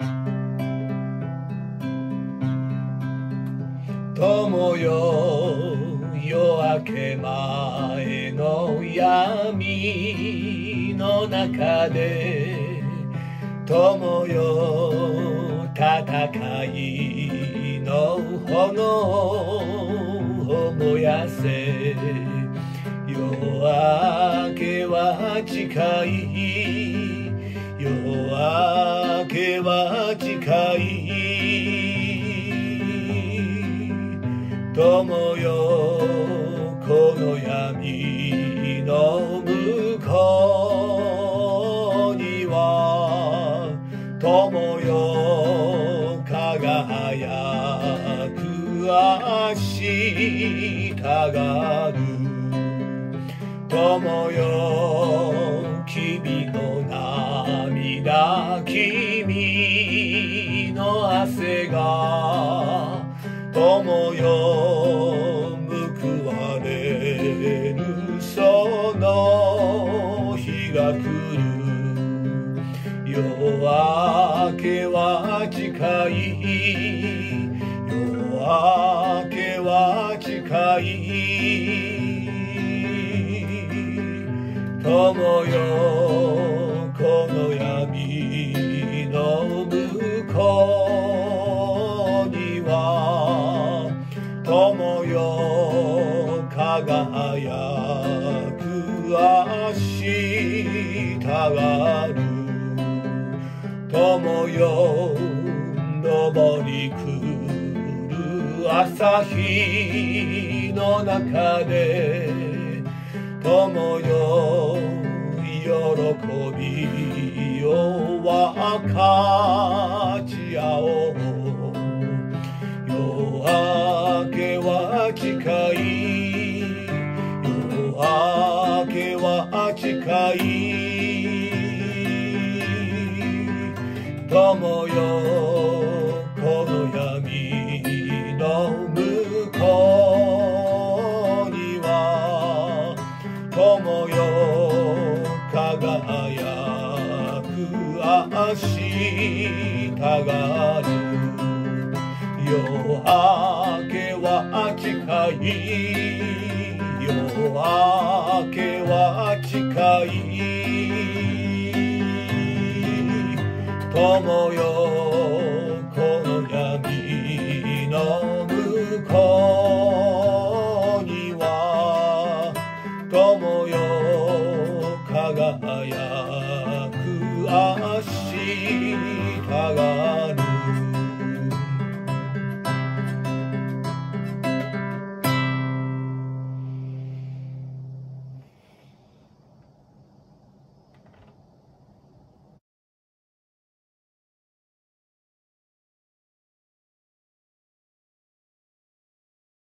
友よ夜明け前の闇の中で友よ戦いの炎を燃やせ夜明けは近い夜明けは近い友よこの闇の向こうには友よ輝く明日がある友よ君の涙君の汗が友よ報われるその日が来る夜明けは近い夜明けは近い友よこの闇の向こうには友よ輝く明日がある友よ昇り来る朝日の中で友よ喜びを分かち合おう夜明けは近い夜明けは近い友よこの闇の向こうには友よ輝く明日がある夜明けは近い夜明けは近い友よこの闇の向こうには友よ輝く明日が